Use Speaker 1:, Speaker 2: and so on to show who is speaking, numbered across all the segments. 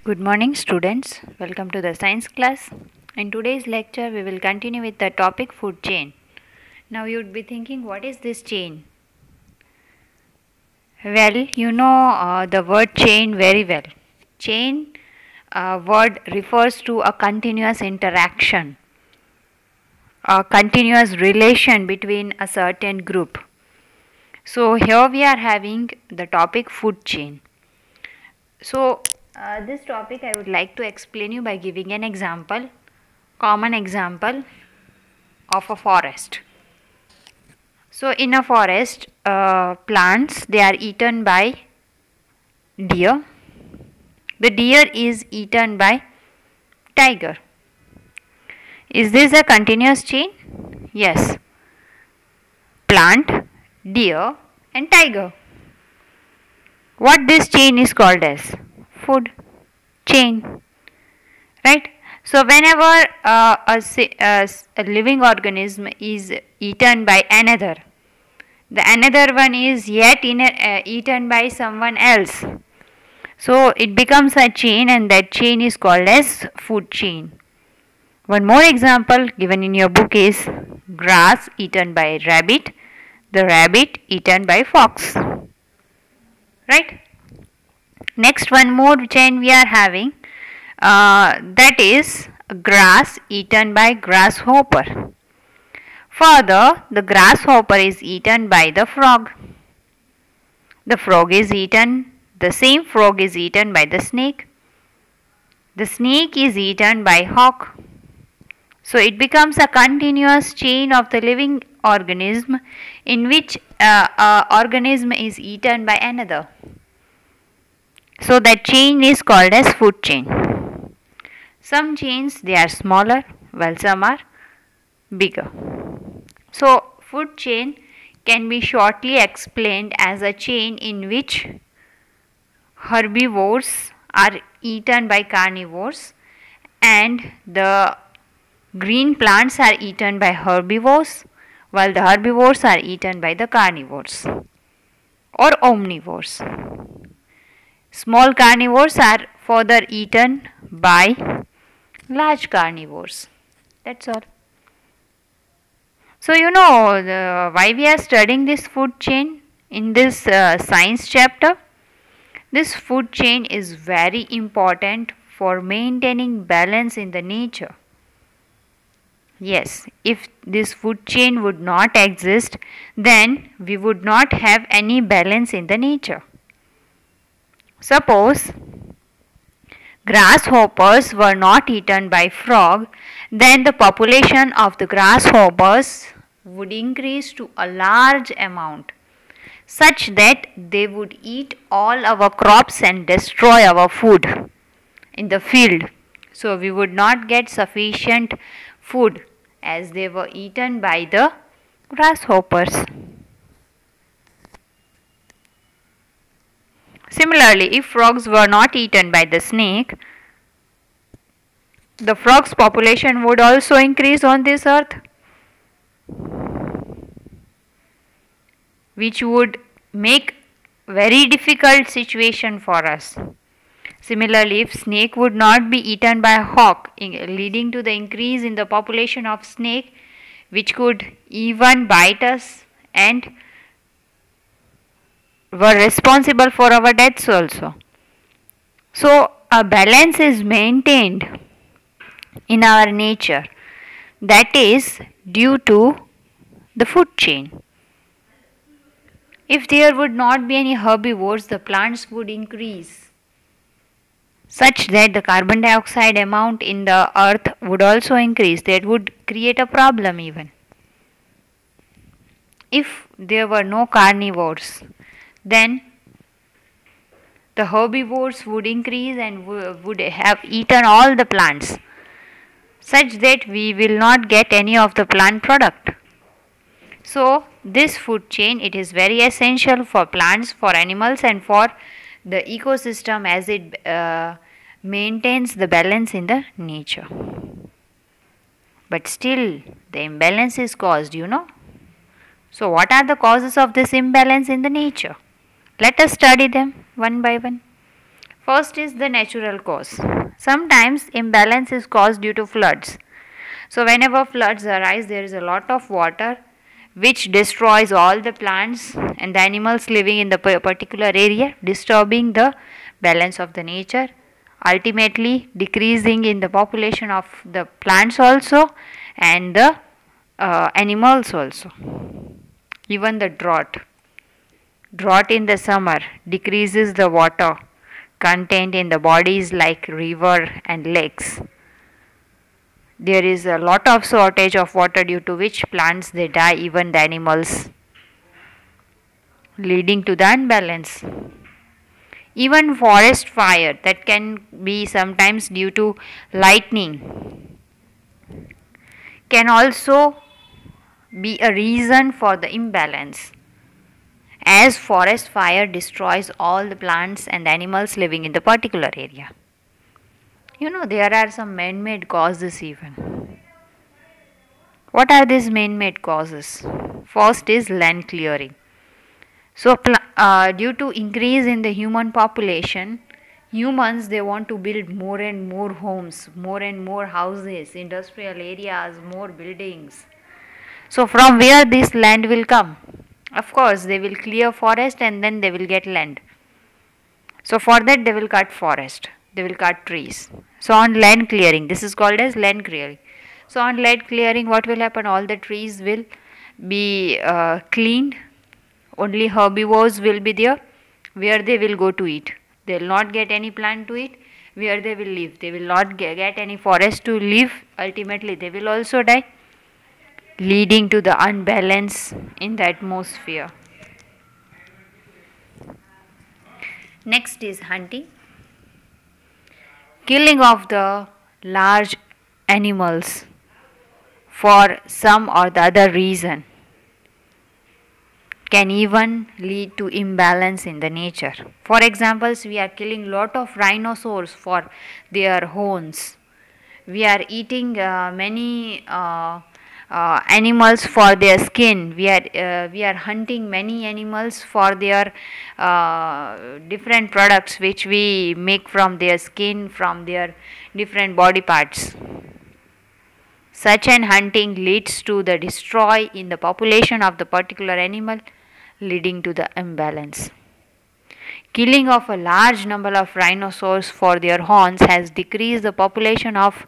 Speaker 1: Good morning, students. Welcome to the science class. In today's lecture, we will continue with the topic food chain. Now, you would be thinking, what is this chain? Well, you know the word chain very well. Chain word refers to a continuous interaction, a continuous relation between a certain group. So, here we are having the topic food chain. So, this topic I would like to explain you by giving an example, common example of a forest. So, in a forest, plants they are eaten by deer. The deer is eaten by tiger. Is this a continuous chain? Yes. Plant, deer, and tiger. What this chain is called as? Food chain, right? So whenever a living organism is eaten by another, the another one is yet eaten by someone else. So it becomes a chain, and that chain is called as food chain. One more example given in your book is grass eaten by rabbit, the rabbit eaten by fox. Right? Next, one more chain we are having, that is grass eaten by grasshopper. Further, the grasshopper is eaten by the frog. The same frog is eaten by the snake. The snake is eaten by hawk. So it becomes a continuous chain of the living organism in which organism is eaten by another. So that chain is called as food chain. Some chains they are smaller while some are bigger. So food chain can be shortly explained as a chain in which herbivores are eaten by carnivores and the green plants are eaten by herbivores while the herbivores are eaten by the carnivores or omnivores. Small carnivores are further eaten by large carnivores. That's all. So you know why we are studying this food chain in this science chapter. This food chain is very important for maintaining balance in the nature. Yes, if this food chain would not exist, then we would not have any balance in the nature. Suppose grasshoppers were not eaten by frog, then the population of the grasshoppers would increase to a large amount such that they would eat all our crops and destroy our food in the field. So we would not get sufficient food as they were eaten by the grasshoppers. Similarly, if frogs were not eaten by the snake, the frog's population would also increase on this earth, which would make very difficult situation for us. Similarly, if snake would not be eaten by hawk, leading to the increase in the population of snake, which could even bite us and were responsible for our deaths also. So a balance is maintained in our nature, that is due to the food chain. If there would not be any herbivores, the plants would increase such that the carbon dioxide amount in the earth would also increase. That would create a problem even. If there were no carnivores, then the herbivores would increase and would have eaten all the plants such that we will not get any of the plant product. So this food chain, it is very essential for plants, for animals and for the ecosystem as it maintains the balance in the nature. But still the imbalance is caused, you know. So what are the causes of this imbalance in the nature? Let us study them one by one. First is the natural cause. Sometimes imbalance is caused due to floods. So whenever floods arise, there is a lot of water which destroys all the plants and the animals living in the particular area, disturbing the balance of the nature, ultimately decreasing in the population of the plants also and the animals also. Even the drought in the summer decreases the water content in the bodies like river and lakes. There is a lot of shortage of water due to which plants they die, even the animals, leading to the unbalance. Even forest fire that can be sometimes due to lightning can also be a reason for the imbalance, as forest fire destroys all the plants and animals living in the particular area. There are some man-made causes even. What are these man-made causes? First is land clearing. So due to increase in the human population, humans, they want to build more and more homes, more and more houses, industrial areas, more buildings. So from where this land will come? Of course, they will clear forest and then they will get land. So for that they will cut forest, they will cut trees. So on land clearing, this is called as land clearing. So on land clearing, what will happen? All the trees will be cleaned. Only herbivores will be there. Where they will go to eat? They will not get any plant to eat. Where they will live? They will not get any forest to live. Ultimately they will also die, leading to the unbalance in the atmosphere. Next is hunting. Killing of the large animals for some or the other reason can even lead to imbalance in the nature. For examples, we are killing lot of rhinoceros for their horns. We are eating many animals for their skin. We are hunting many animals for their different products which we make from their skin, from their different body parts. Such an hunting leads to the destroy in the population of the particular animal, leading to the imbalance. Killing of a large number of rhinoceros for their horns has decreased the population of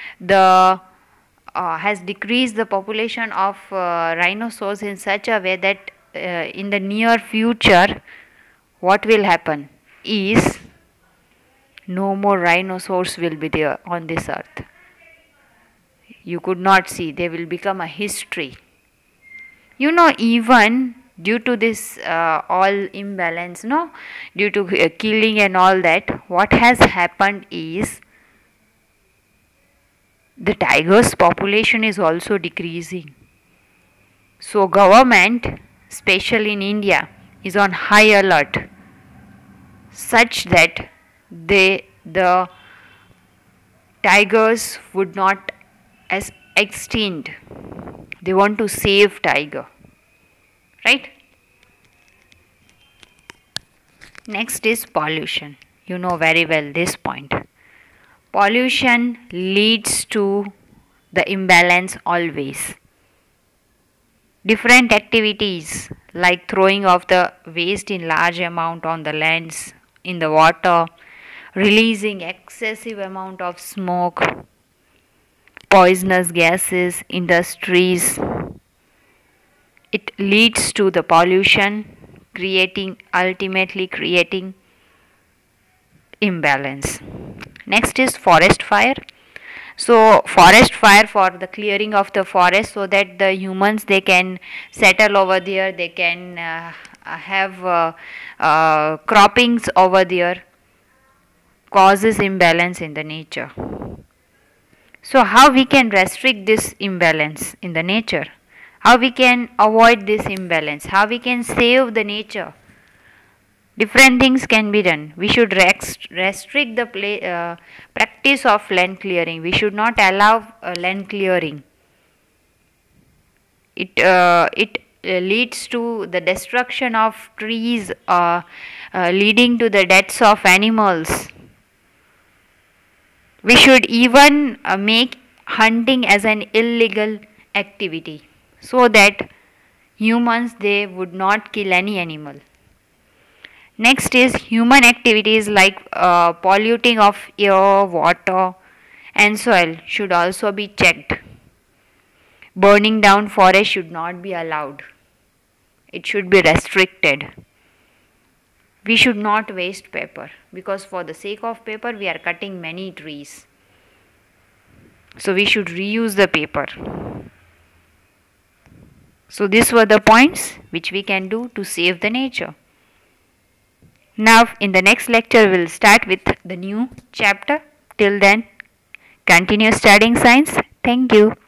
Speaker 1: rhinoceros in such a way that in the near future, what will happen is no more rhinoceros will be there on this earth. You could not see, they will become a history. Even due to this all imbalance, due to killing and all that, what has happened is the tigers population is also decreasing. So government, especially in India, is on high alert such that the tigers would not as extinct. They want to save tiger, right? Next is pollution. You know very well this point. Pollution leads to the imbalance always. Different activities like throwing of the waste in large amount on the lands, in the water, releasing excessive amount of smoke, poisonous gases, industries. It leads to the pollution, ultimately creating imbalance. Next is forest fire. So forest fire for the clearing of the forest so that the humans, they can settle over there, they can have croppings over there, causes imbalance in the nature. So how we can restrict this imbalance in the nature? How we can avoid this imbalance? How we can save the nature? Different things can be done. We should restrict the practice of land clearing. We should not allow land clearing. It leads to the destruction of trees, leading to the deaths of animals. We should even make hunting as an illegal activity so that humans they would not kill any animal. Next is human activities like polluting of air, water and soil should also be checked. Burning down forest should not be allowed. It should be restricted. We should not waste paper because for the sake of paper we are cutting many trees. So we should reuse the paper. So these were the points which we can do to save the nature. Now in the next lecture we will start with the new chapter. Till then, continue studying science. Thank you.